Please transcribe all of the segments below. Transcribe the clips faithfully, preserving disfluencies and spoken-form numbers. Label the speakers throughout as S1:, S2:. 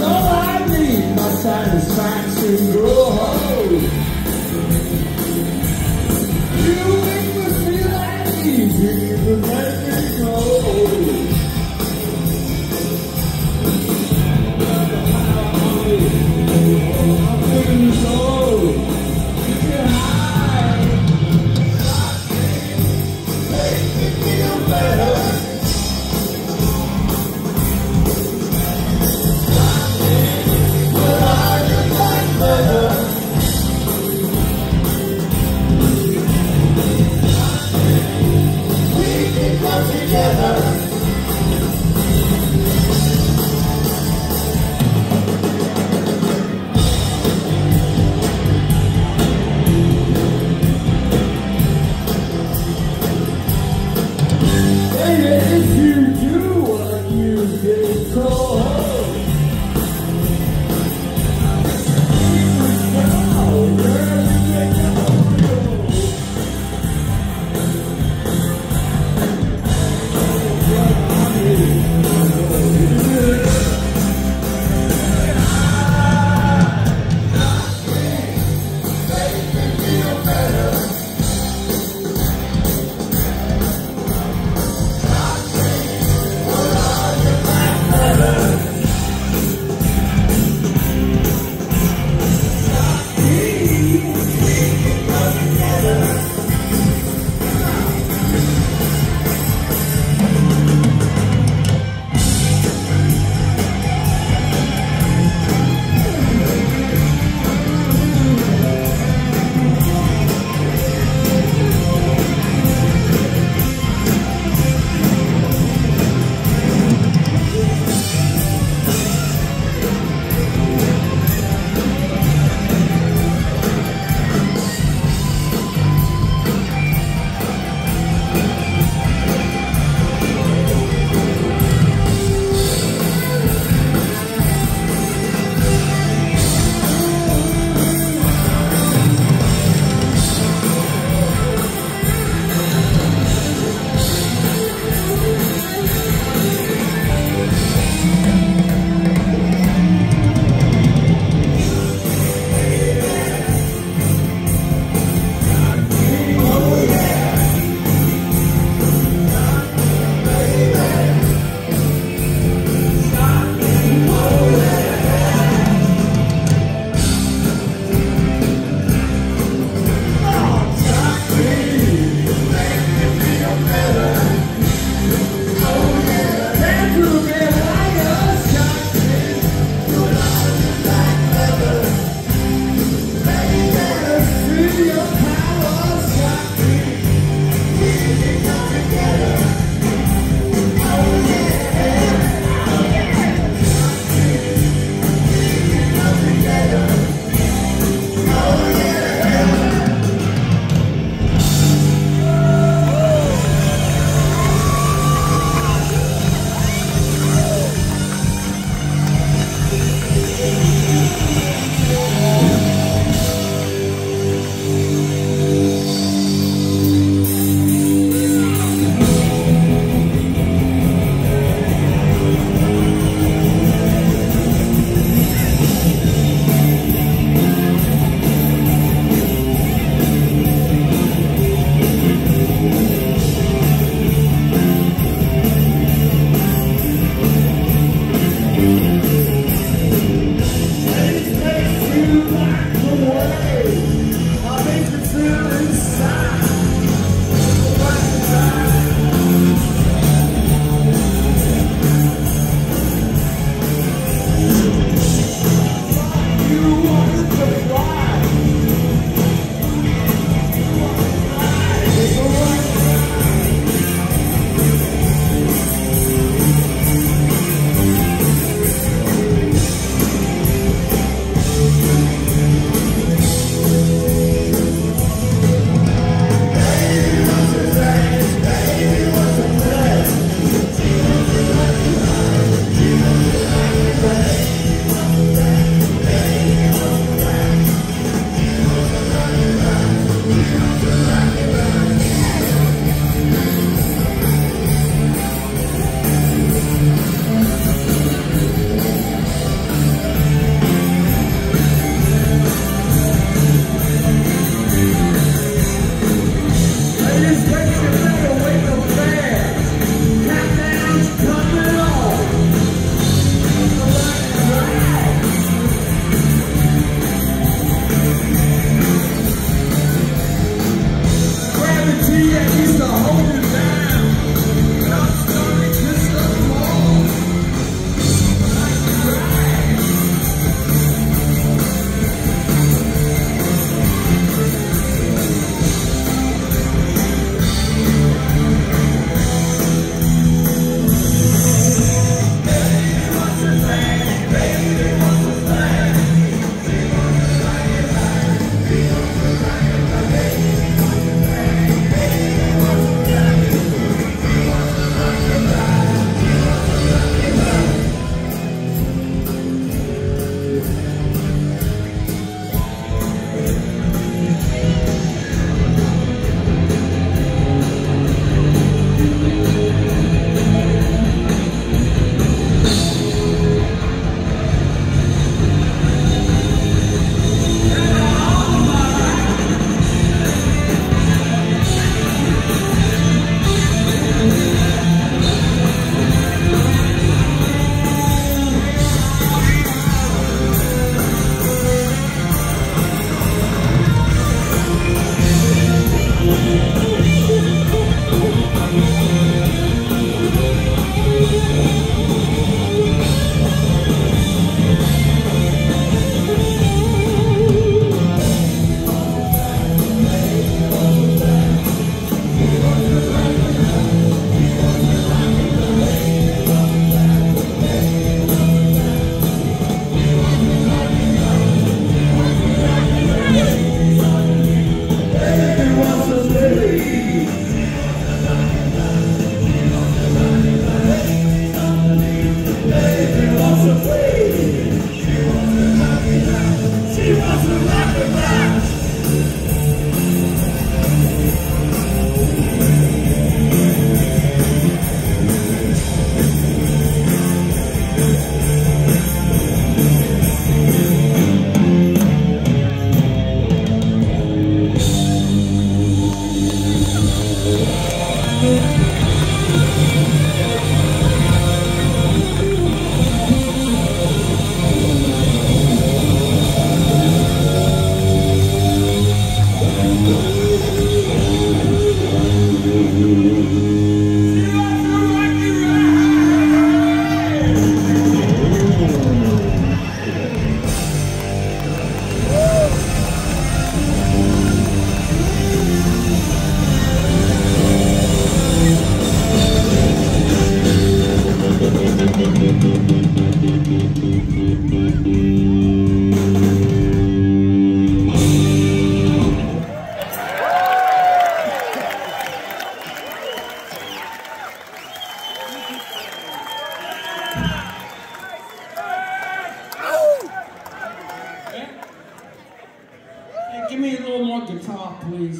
S1: all I need, my satisfaction grow hold. You make me feel like easy, even make me go. I'm feeling so, get high, make me feel better. Give me a little more guitar, please.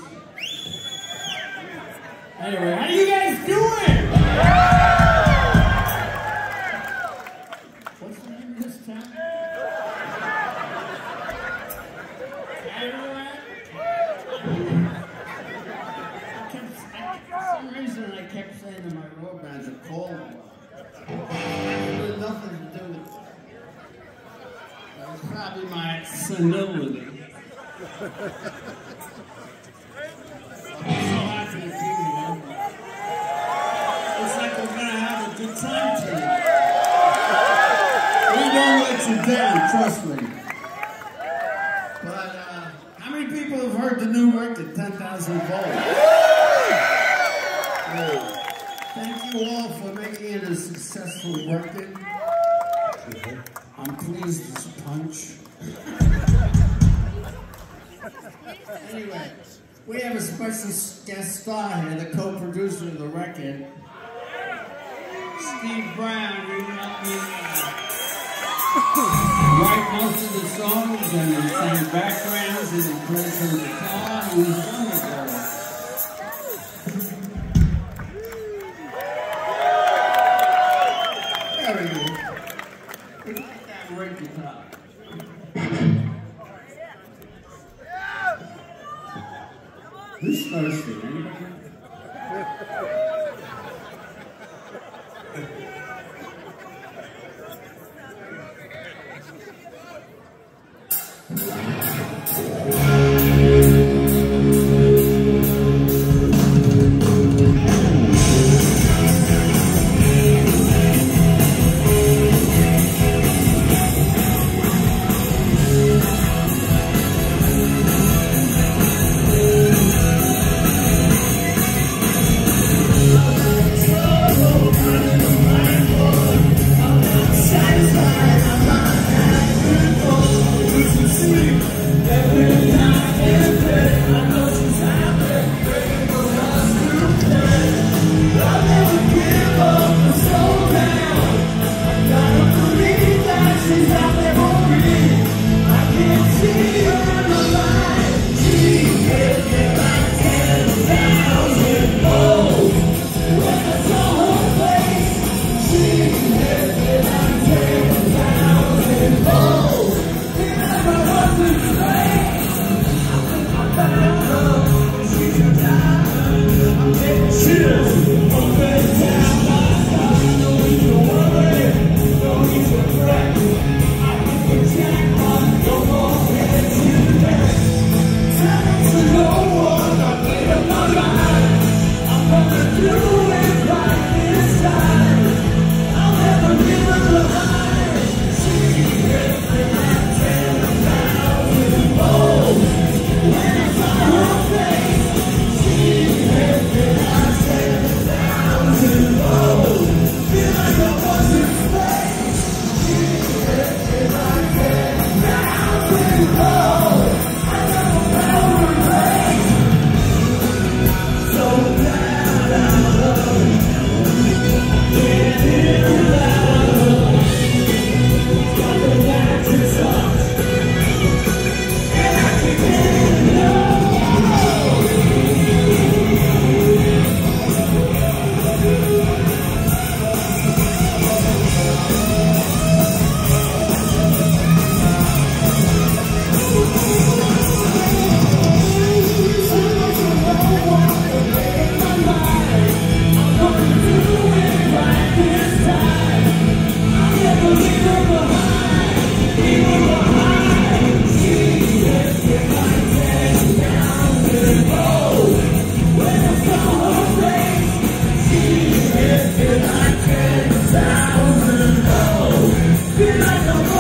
S1: Anyway, how you guys doing? What's the name of this town? Carteret? I kept, I, for some reason, I kept saying to my road manager, call him. There's nothing to do with it. That was probably my senility. I'm so happy to be here. It's like we're gonna have a good time tonight. We won't let you down, trust me. But uh, how many people have heard the new record, ten thousand volts? Yeah. Thank you all for making it a successful record. I'm pleased as punch. Anyway, we have a special guest star here, the co-producer of the record, Steve Brown. He helped me write most of the songs, and he sang backgrounds, and he played some guitar, and he's wonderful. There we go. He got that great guitar. Who's thirsty? Anybody?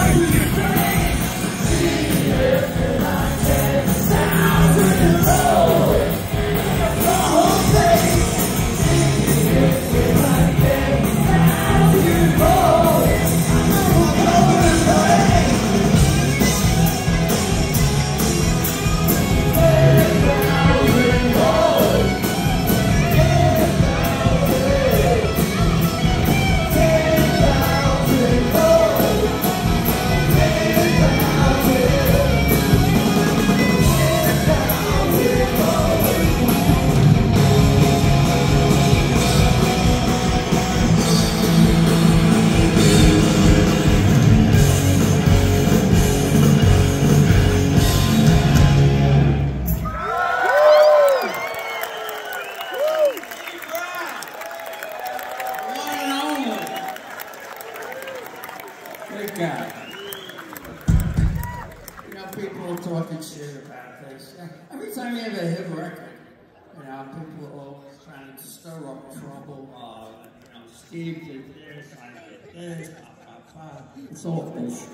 S1: It's all bullshit.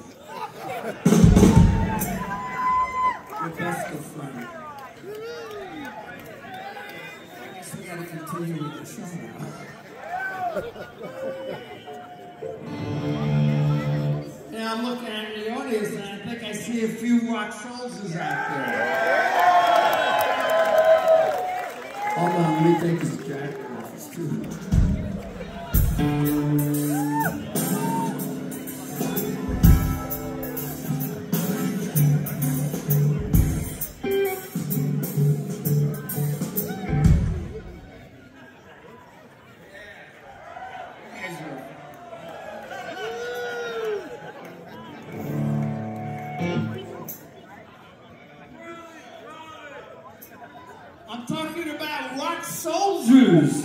S1: Your best of friend. I guess we gotta continue with the show now. Now I'm looking at the audience and I think I see a few rock soldiers out there. Hold on, let me take this jacket off. It's too much. I'm talking about rock soldiers.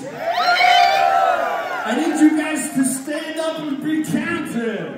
S1: I need you guys to stand up and be counted.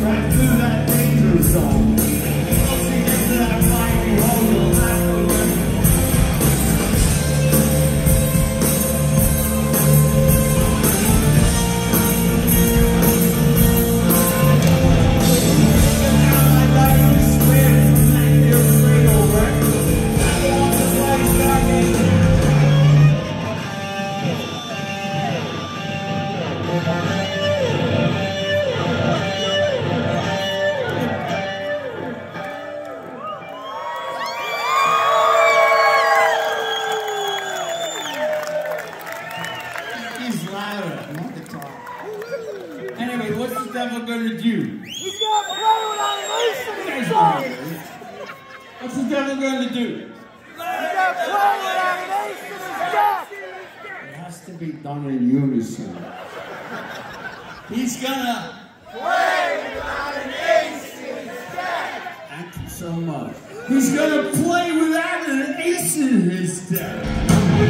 S1: right through that danger zone. Once you get to that fiery hole, you'll have to learn. Anyway, what's the devil gonna do?
S2: He's gonna play without an ace in his chest!
S1: What's the devil gonna do?
S2: He's gonna play without an ace in his chest!
S1: It has to be done in unison. He's gonna
S2: play without an ace in his deck!
S1: Thank you so much. He's gonna play without an ace in his deck.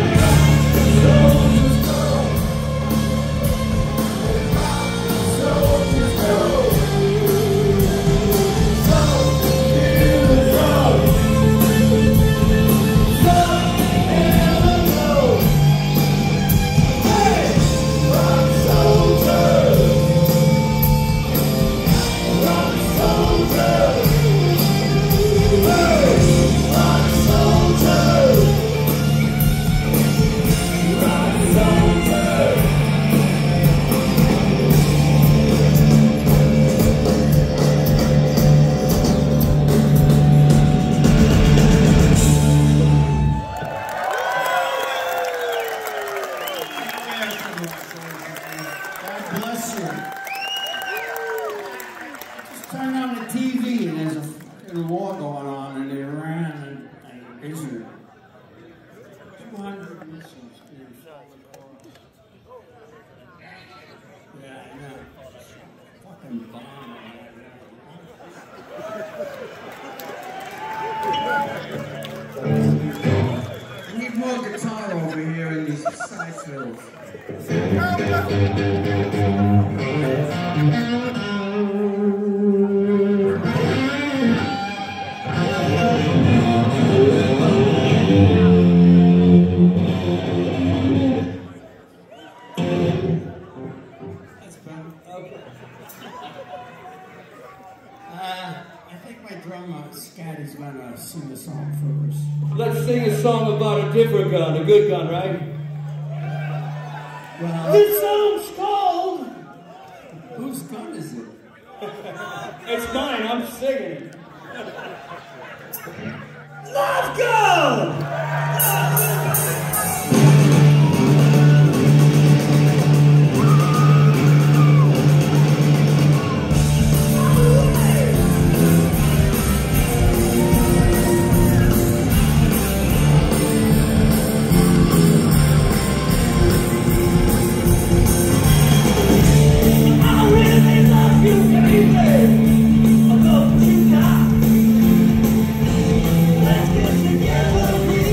S3: Let's sing a song about a different gun, a good gun, right?
S1: Well,
S3: this song's called...
S1: Whose gun is it?
S3: It's mine, I'm singing. Love Gun! Let's get together.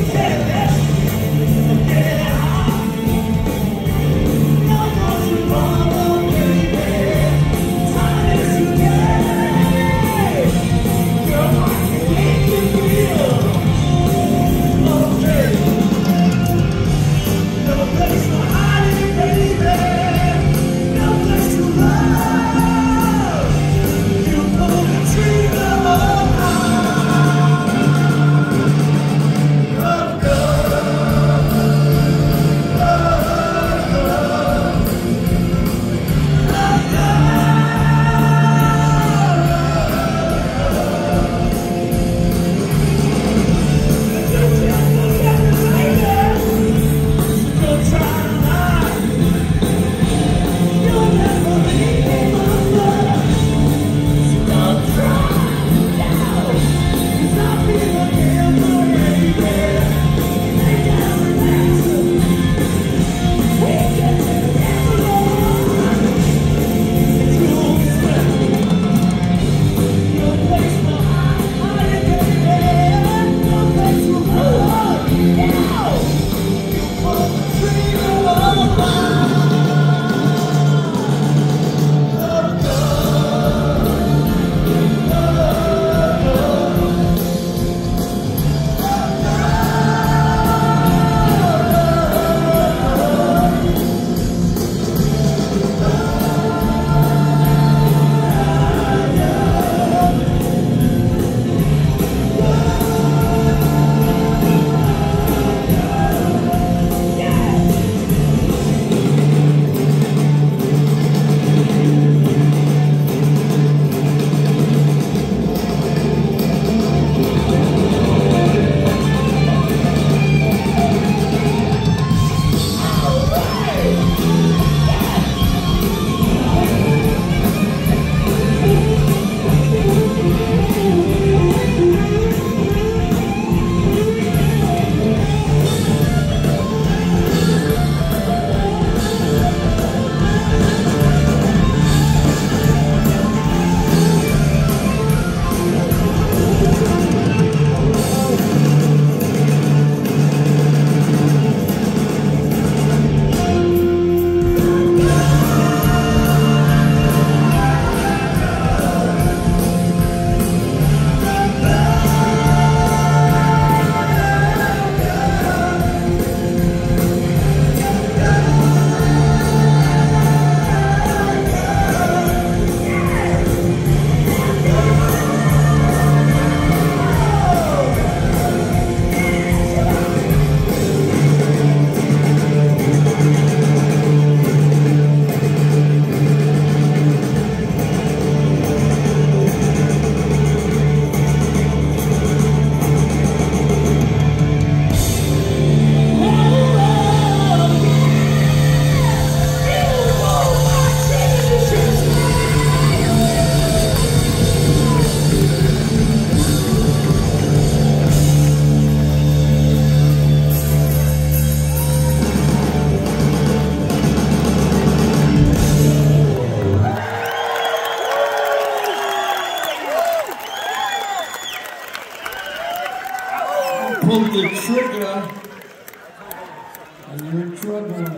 S1: pull the trigger, and you're in trouble.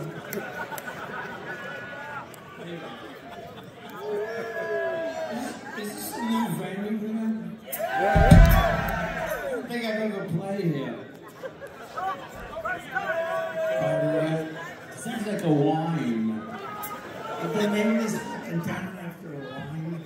S1: Is this a new venue for them? I don't think I've ever played here. Carteret. Sounds like a wine. Did they name this fucking town after a wine?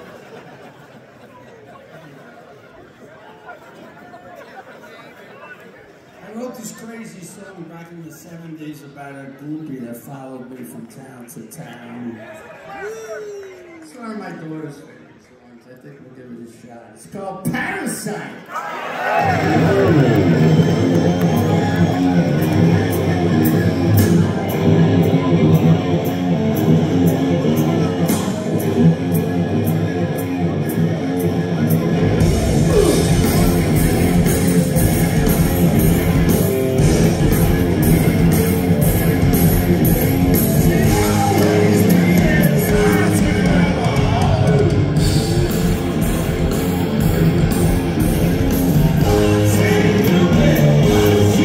S1: I wrote this crazy song back in the seventies about a groupie that followed me from town to town. It's one of my daughter's favorite songs. I think we'll give it a shot. It's called Parasite.
S4: See you,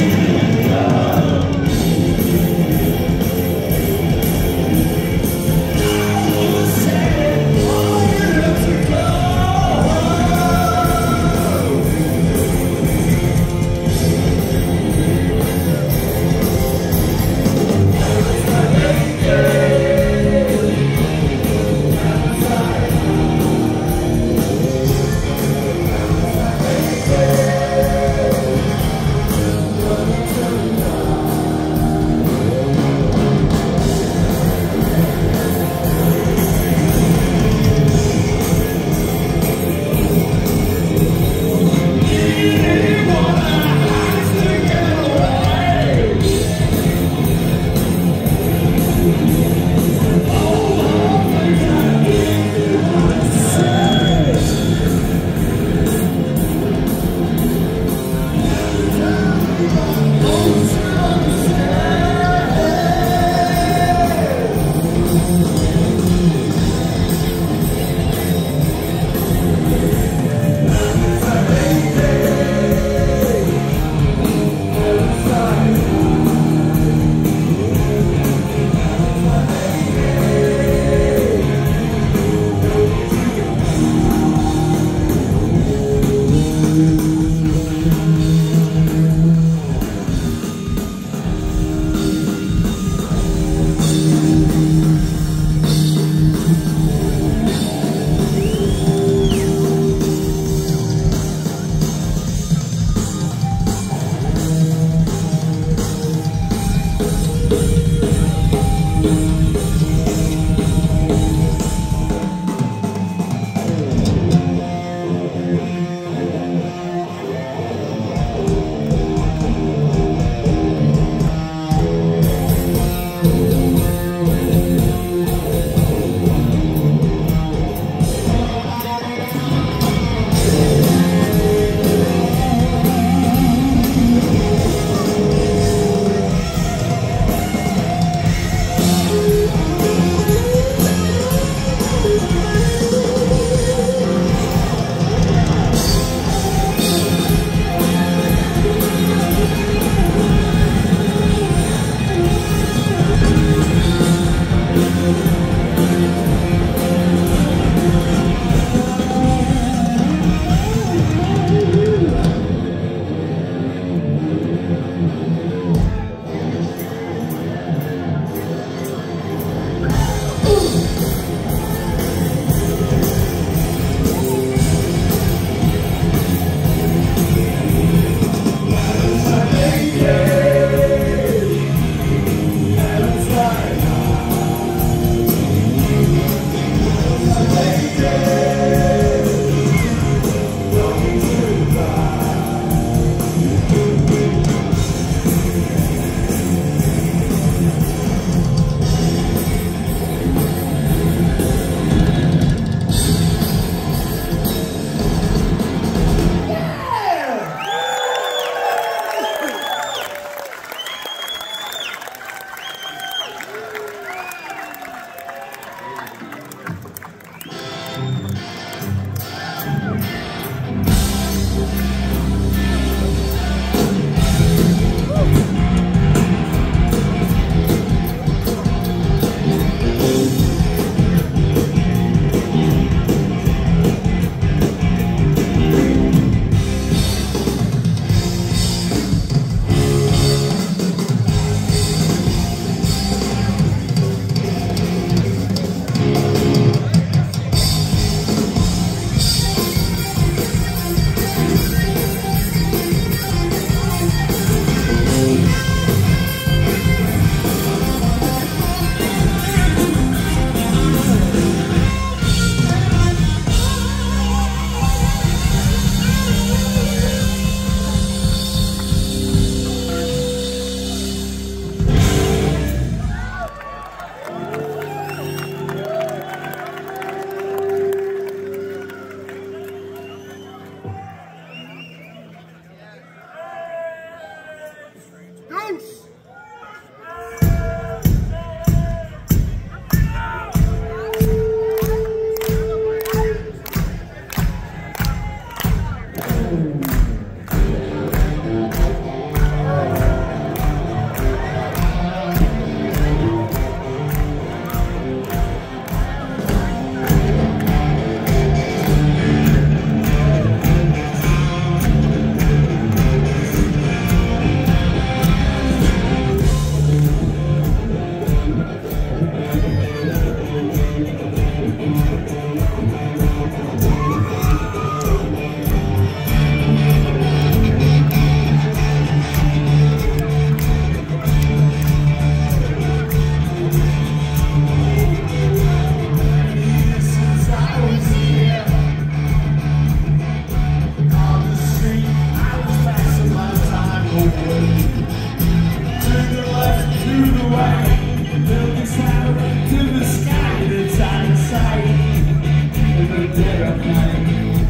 S1: at night.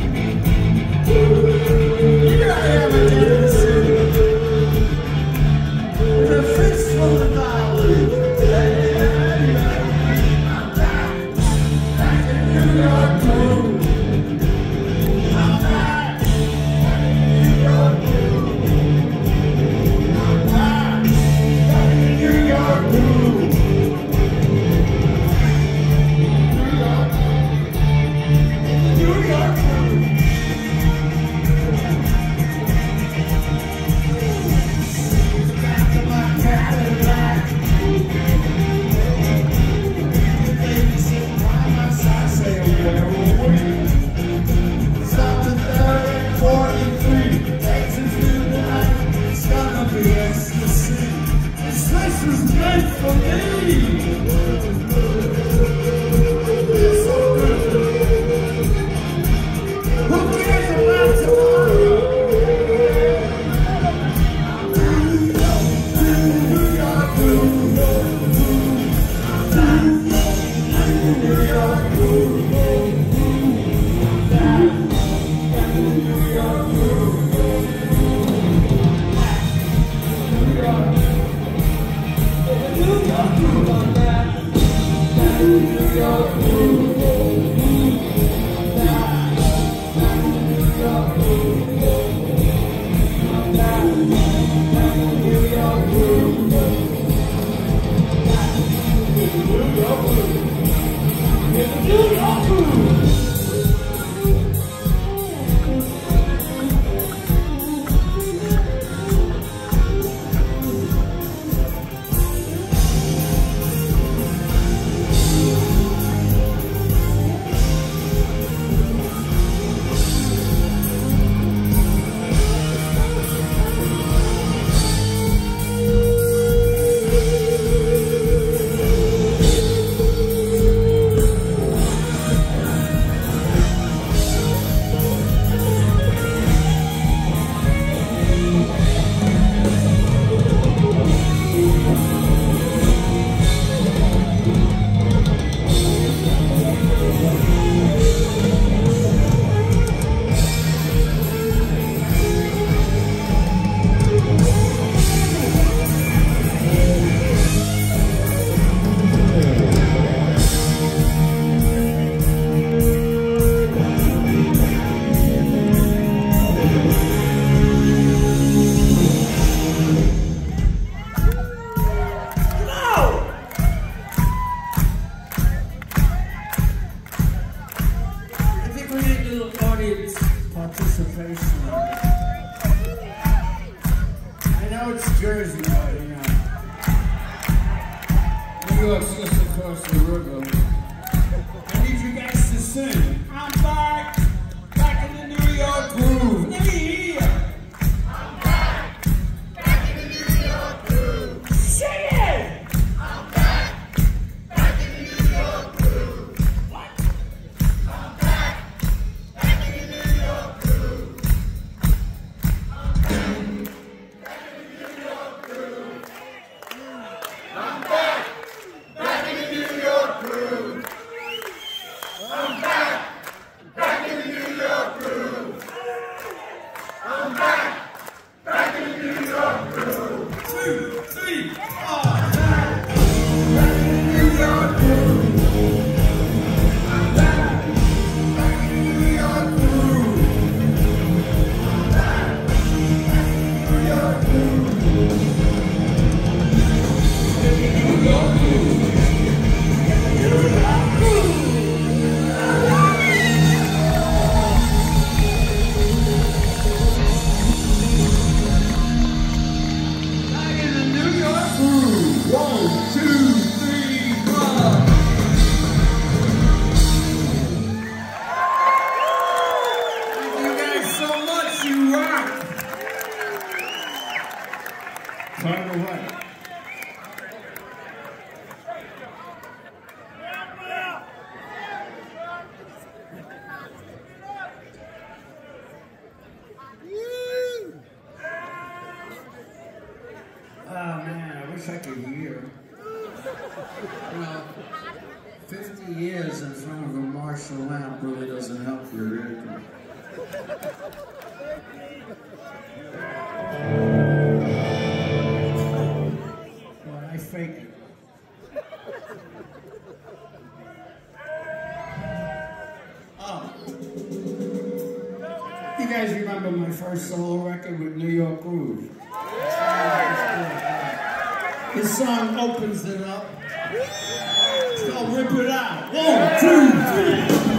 S1: Here I am again in the city, with a fist full of dollars. I'm back, back in New York too. I'm back, back in New York too. I'm back, back in New York too. wish I could hear. You know, fifty years in front of a Marshall lamp really doesn't help your ear. Well, I fake it. Oh. You guys remember my first solo record with New York Groove? This song opens it up. It's called Rip It Out. One, two, three.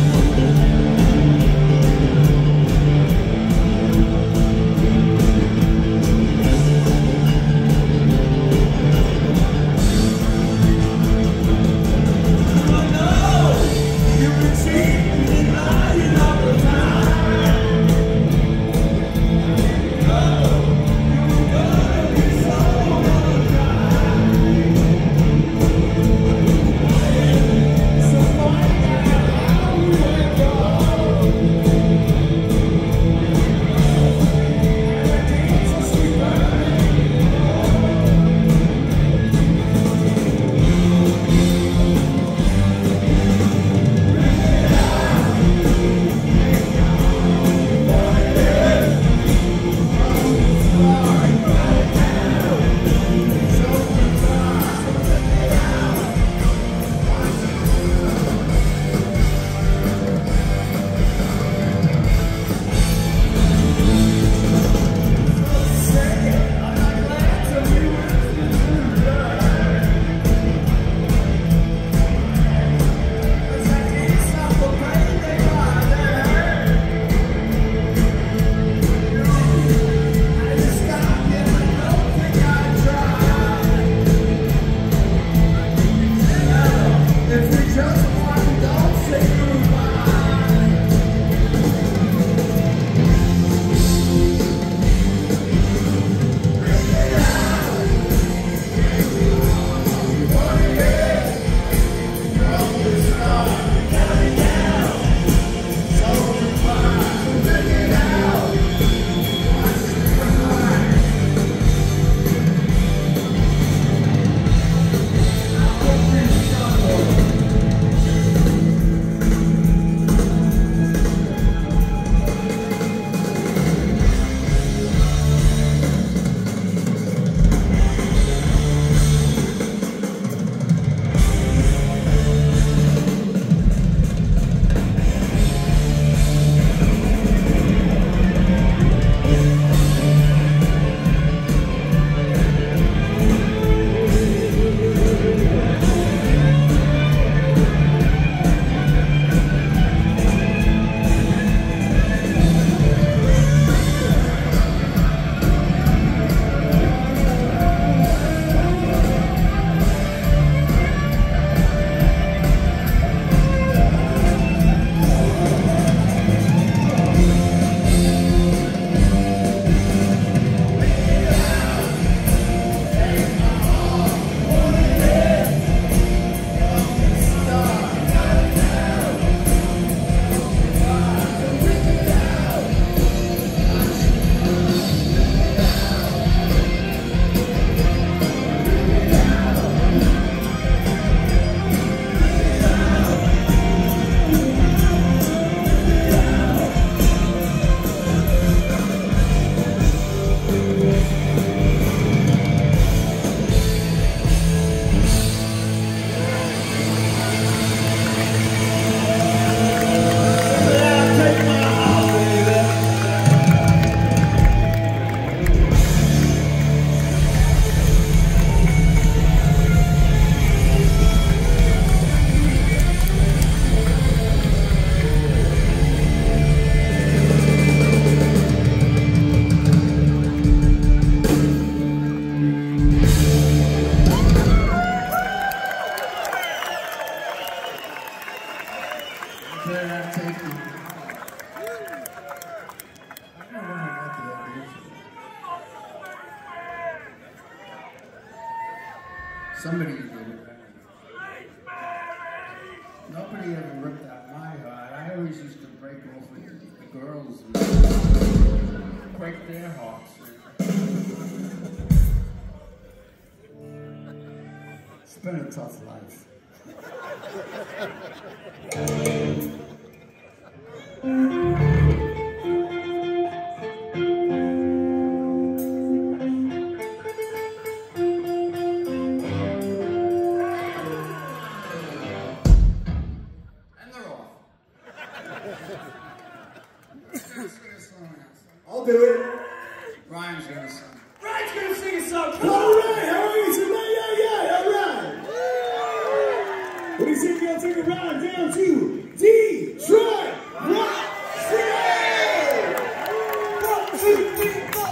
S1: Somebody did it. Nobody ever ripped out my heart. I always used to break off with the girls and break their hearts. It's been a tough life.
S4: I'll do it.
S1: Ryan's gonna sing.
S4: Ryan's gonna sing a song. Come all right, how are you tonight? Yeah, yeah, all right. What do you say we gonna take a ride down to Detroit Rock City? One, two, three, four.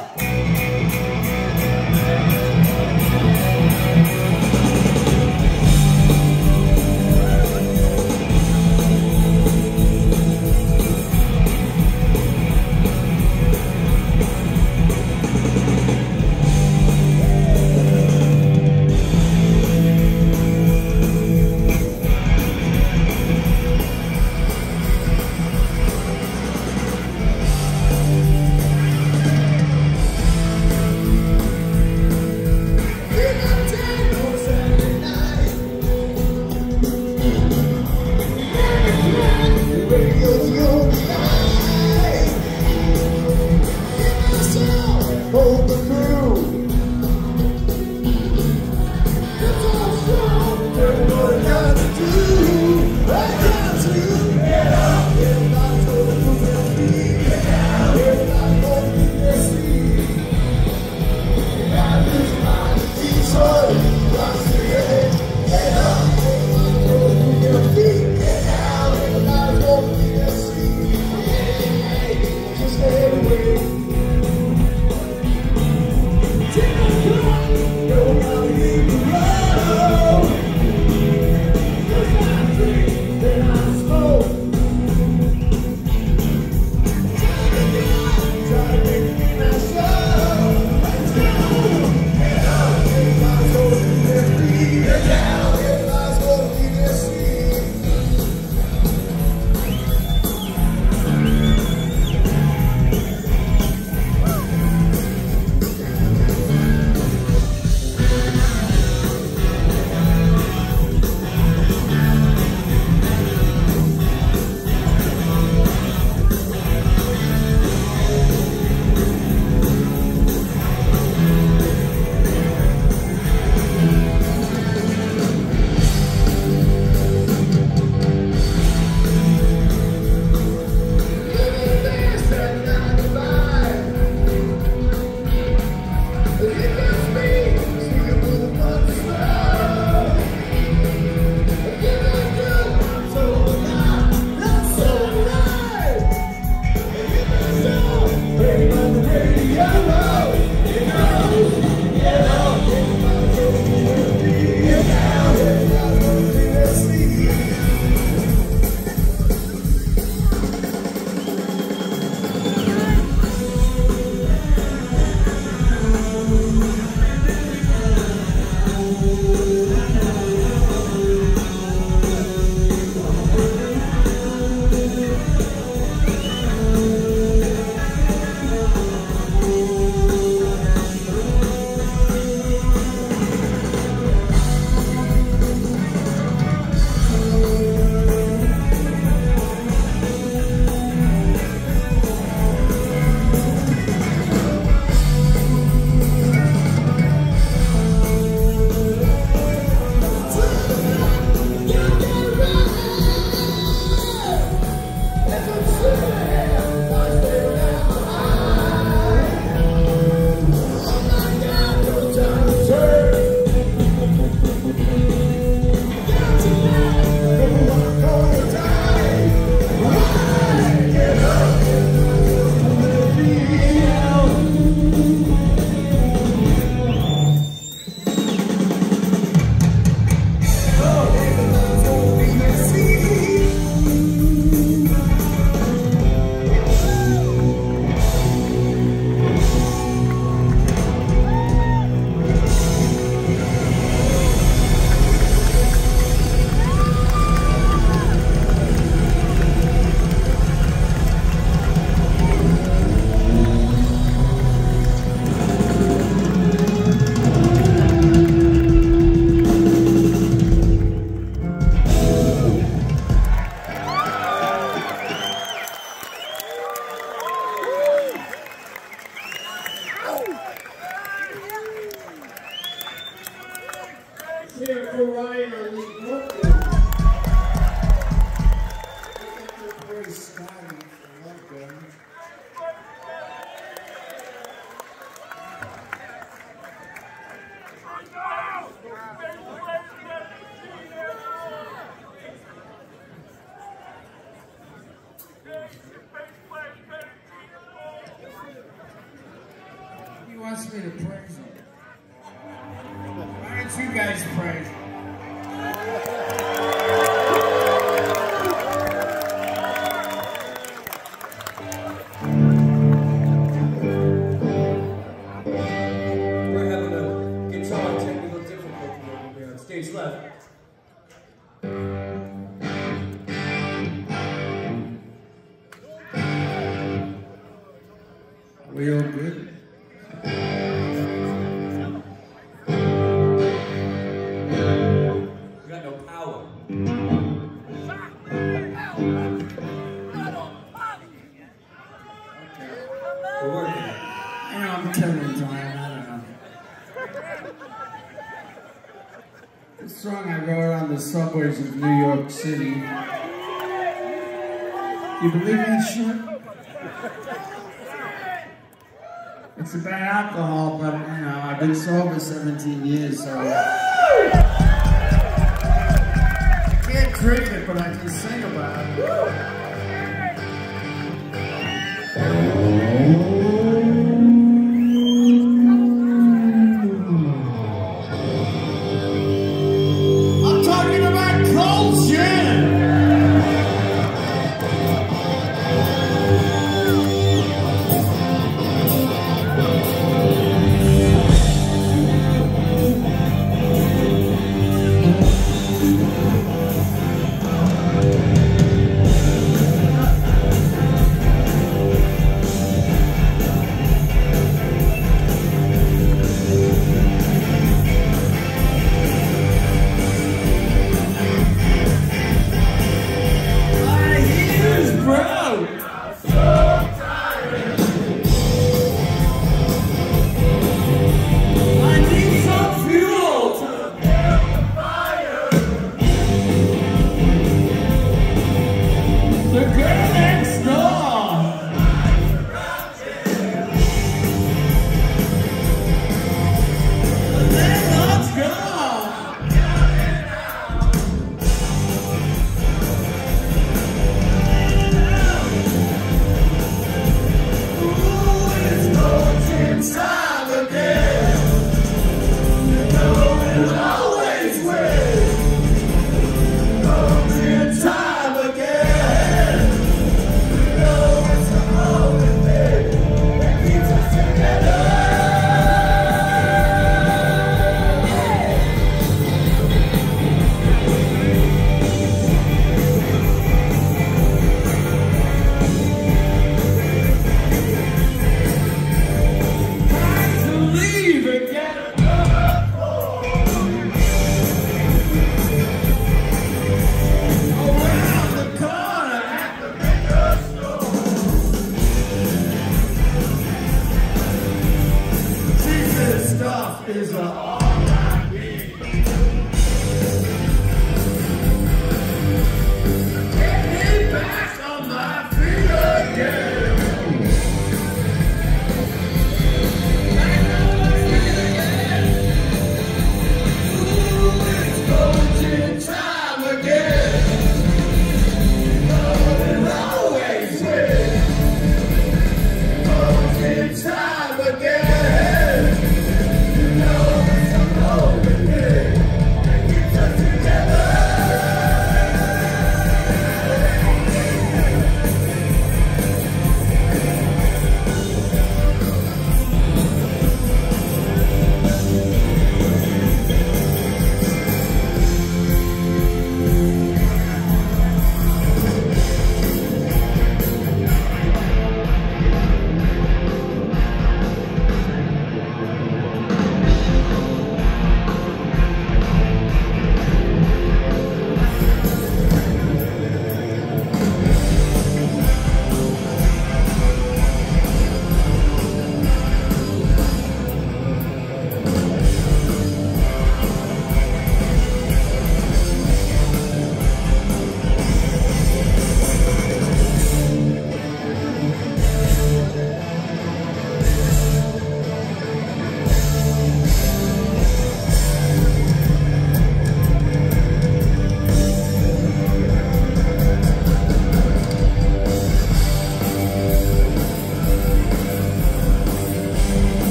S1: started. I love them. He wants me to praise him. Why don't you guys praise him?
S3: We're having a guitar technical difficulty over here on stage left.
S1: Are we all good?
S3: We got no power. We're working.
S1: I know I'm telling time, I don't know. This song I wrote on the subways of New York City. You believe that shit? It's about alcohol, but you know, I've been sober seventeen years, so I can't drink it, but I can sing about it. I'm talking about cold gin.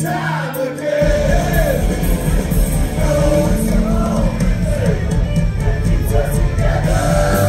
S4: time again. Oh, it's so long. That keeps us together.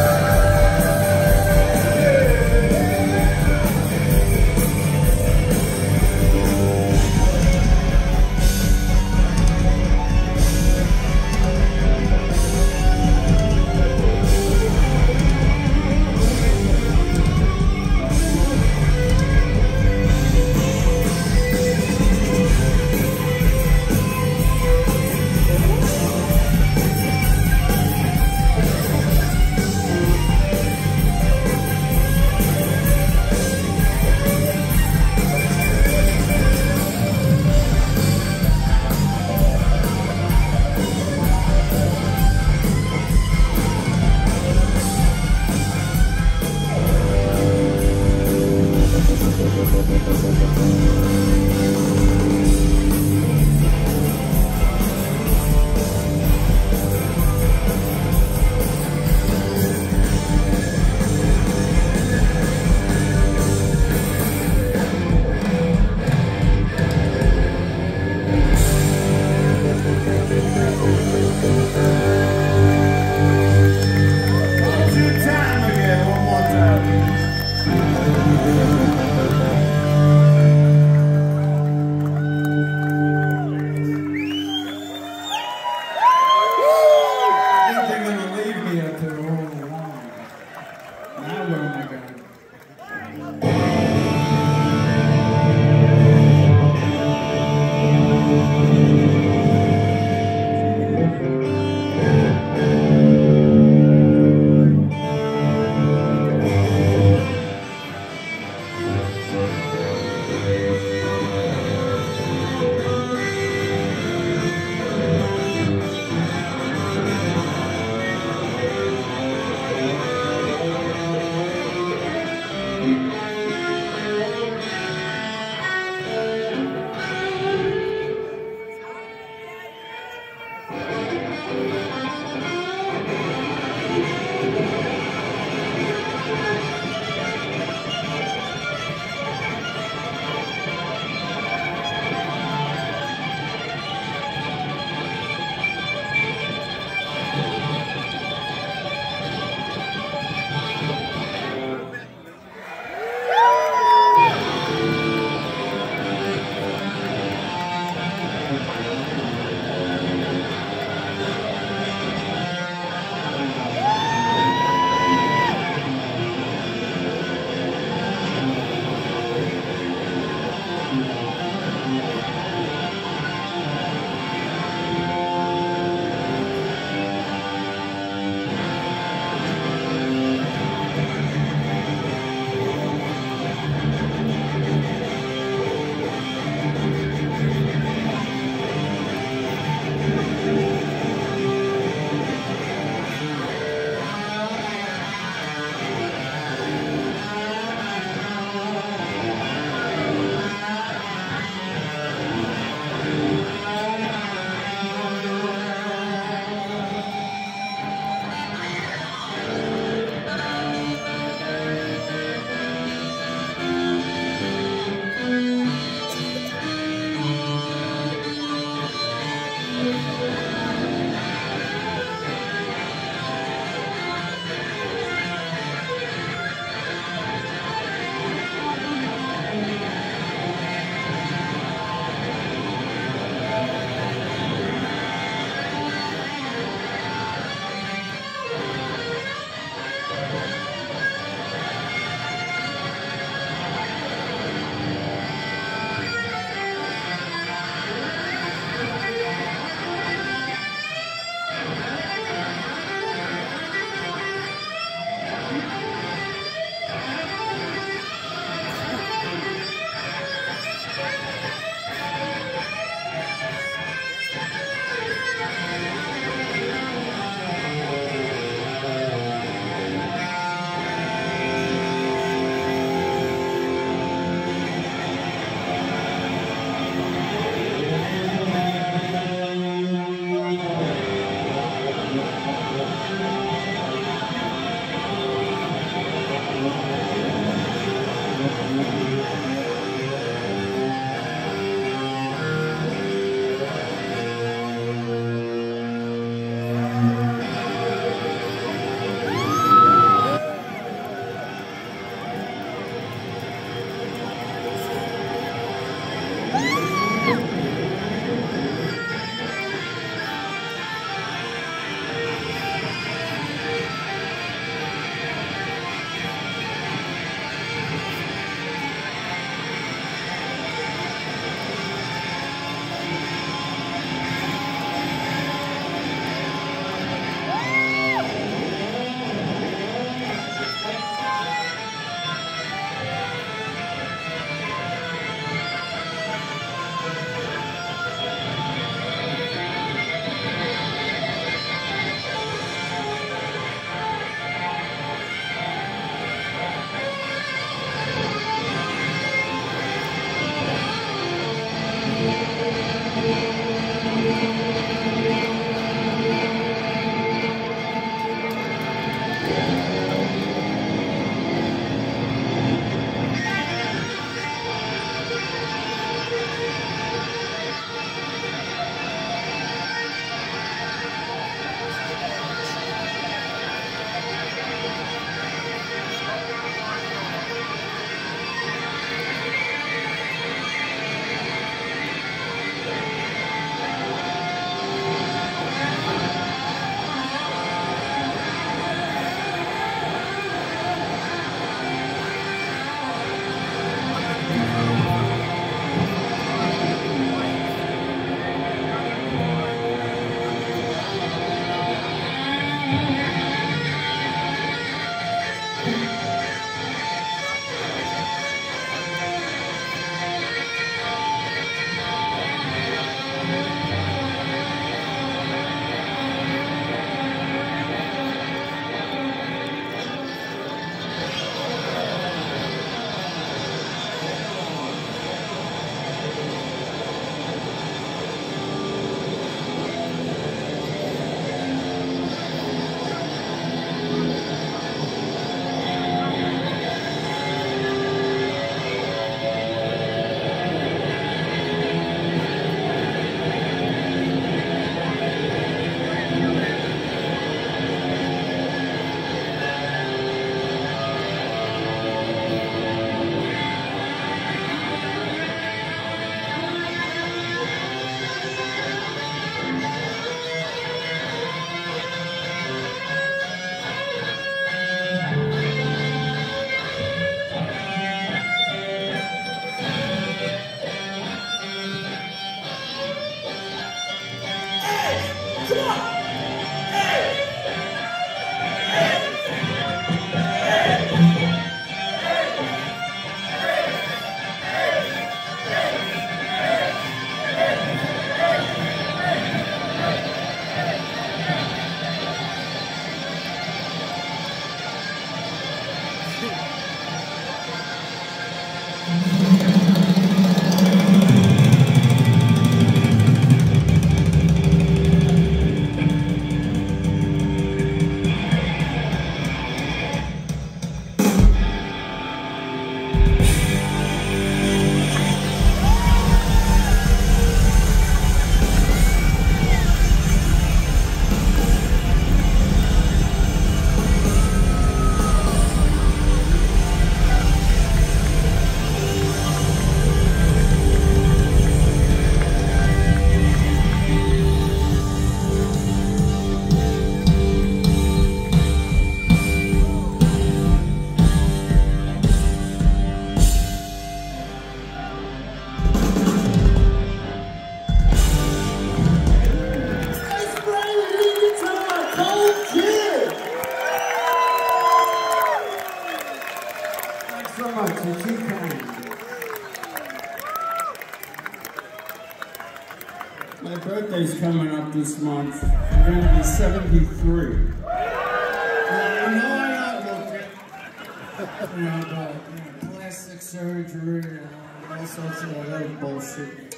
S1: My birthday's coming up this month. I'm going to be seventy-three. Now, I know I outlook it. You know, the you know, plastic surgery and all sorts of other bullshit.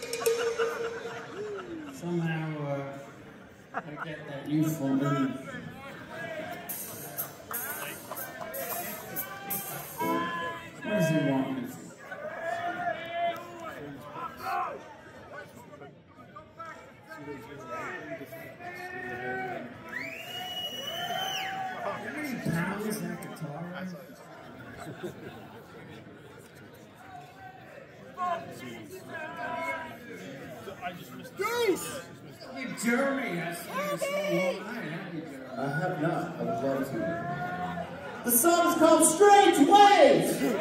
S1: Somehow, uh, I get that youthful mood. What does he want me to? How many pounds is that guitar? Goose! Hey, Jeremy has seen this all night, haven't you, Jeremy?
S4: I have not. I would love to. The song is called Strange Waves!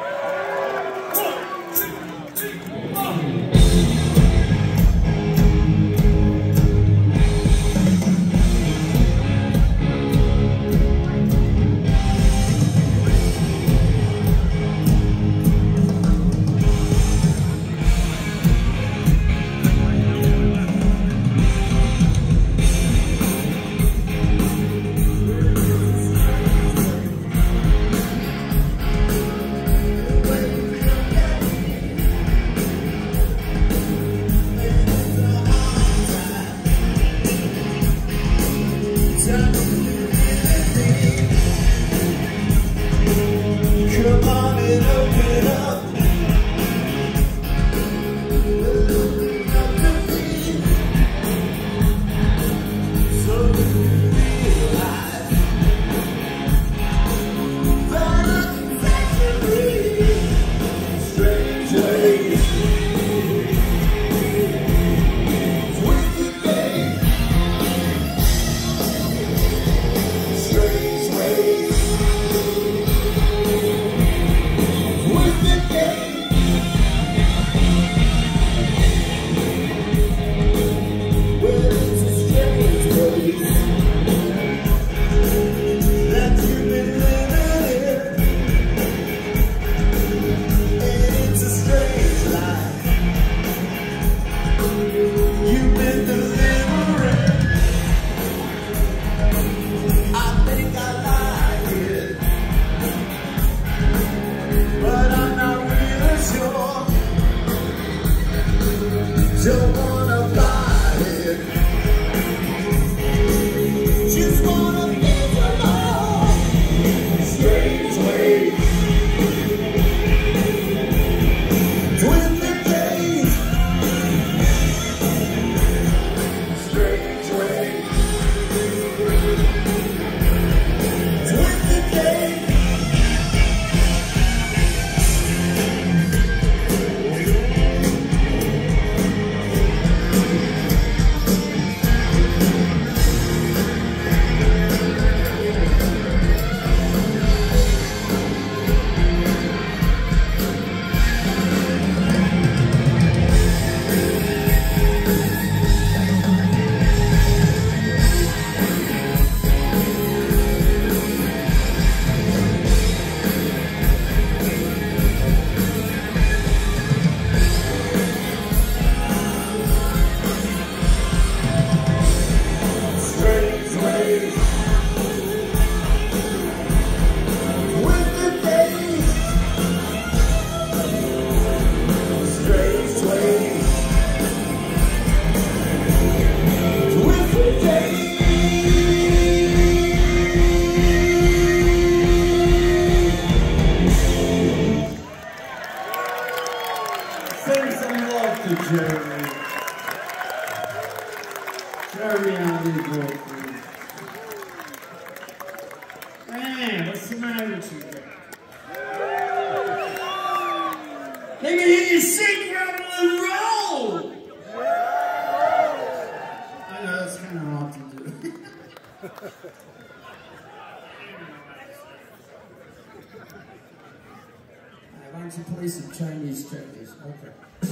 S1: Why don't you play some Chinese checkers? Okay.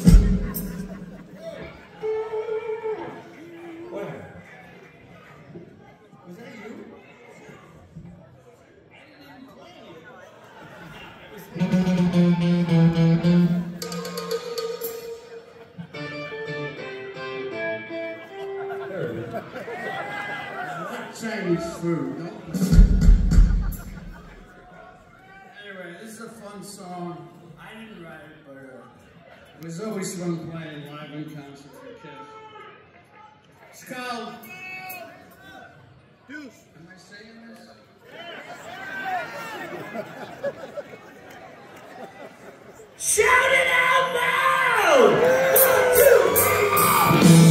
S3: Where?
S1: Was that you? Chinese food, no? Anyway, this is a fun song. I didn't write it, but uh, it was always fun playing live in concert for kids. It's called... Deuce. Am I saying this? Shout it out loud! One, two, three,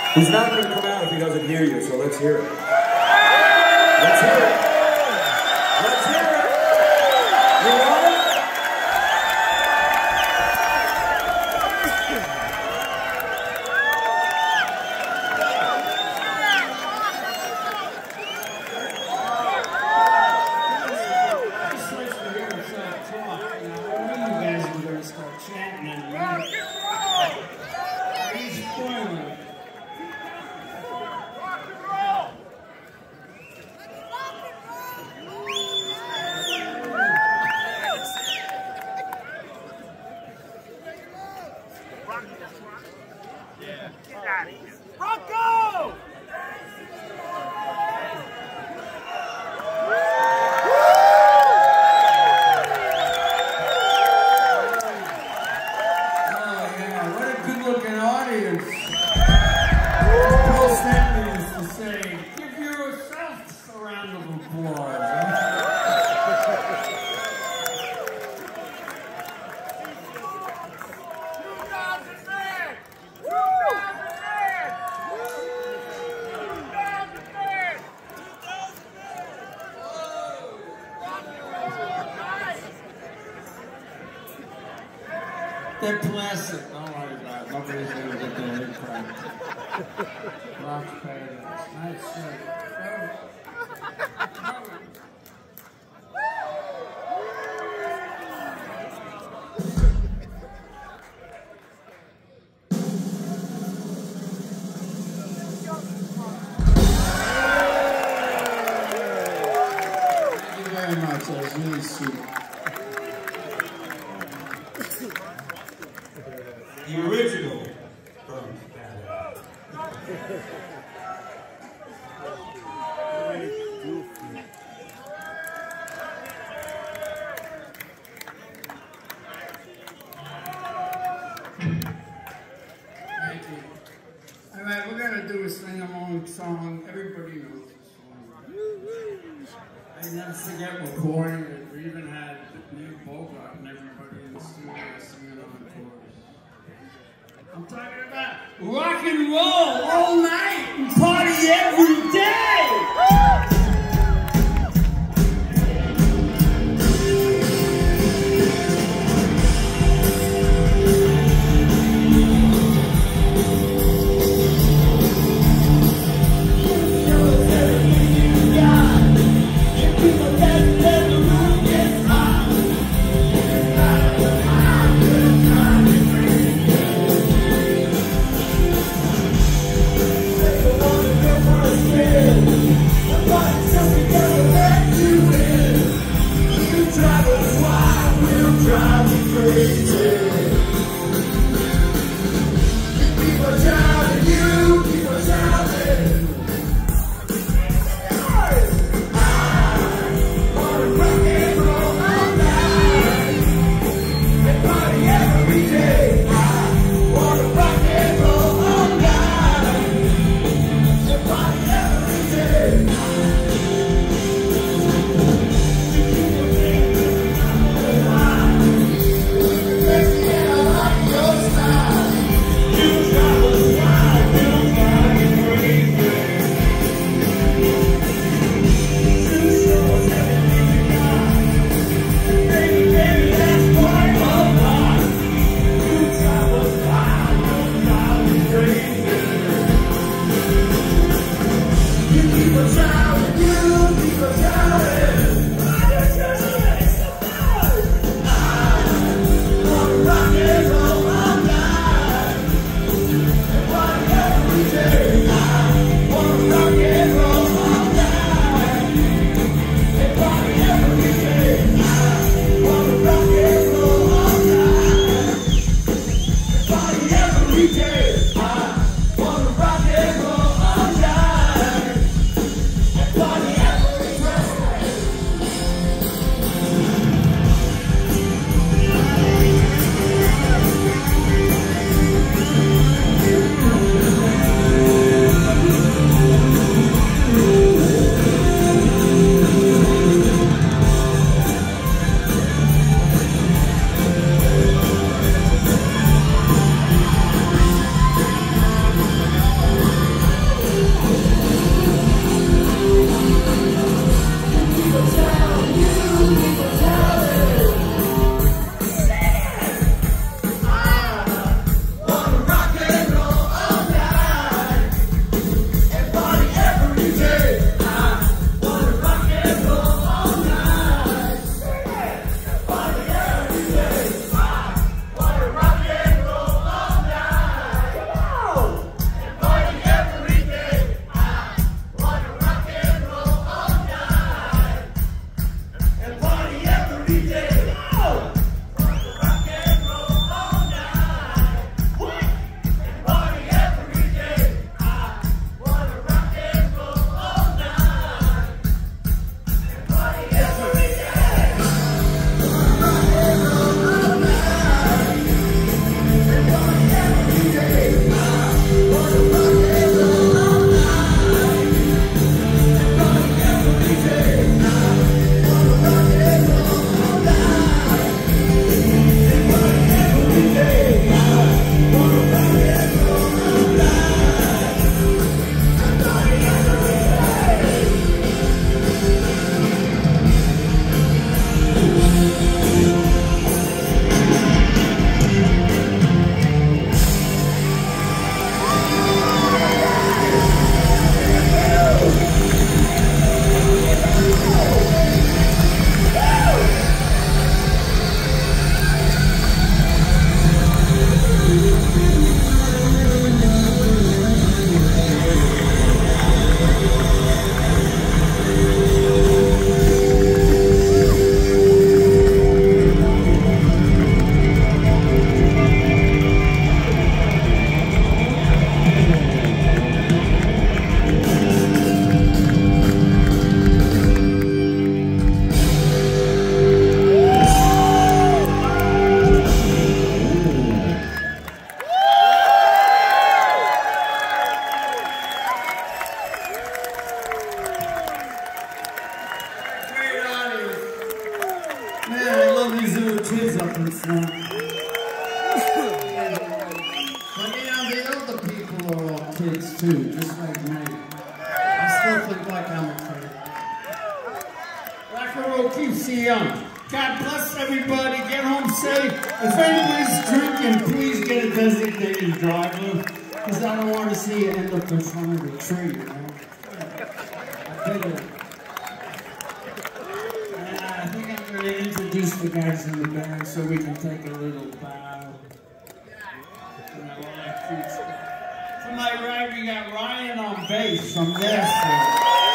S3: He's not going to come out if he doesn't hear you, so let's hear it. Let's hear it. Let's hear it. You want it?
S1: Just like to hear yourself talk. You know, I knew you guys were going to start chatting in a minute. He's spoiling it.
S2: Rocco!
S1: Oh, yeah, what a good-looking audience. Paul Stanley used to say, give yourself a round of applause. They're plastic, don't worry about it. Nobody's gonna get their head cracked. Rock paradise. Nice shit. Thank you very much. That was really sweet.
S4: The original from that.
S1: Thank you. All right, we're gonna do a sing-along song. Everybody knows this song. I never forget recording it. We even had Neil Bogart and everybody in the studio singing on the chorus. I'm talking about rock and roll all night and party every day. too, just like me. I still think like I'm a kid. Rock and roll keeps you young. God bless everybody. Get home safe. If anybody's drinking, please get a designated driver, because I don't want to see you end up in front of the tree, you know? I did it. And I think I'm going to introduce the guys in the band so we can take a little bow. You know, all that cute stuff. To my right, we got Ryan on bass from Nashville.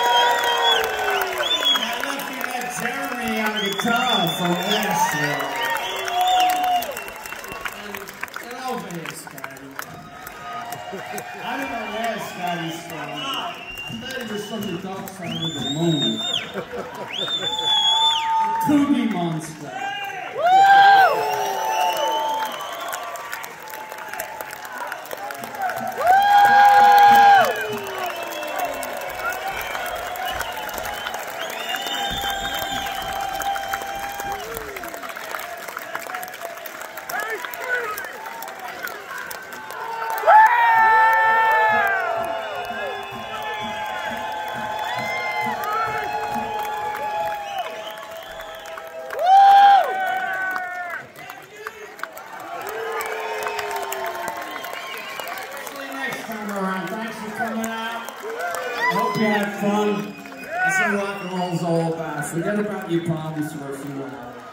S1: Jeremy on guitar from Nashville. And get over here, Scotty. I don't know where Scotty's from. I thought he was from the dark side of the moon. The Cookie Monster. Hope you had fun. That's what rock and roll's all about. Forget about your problems for a few hours.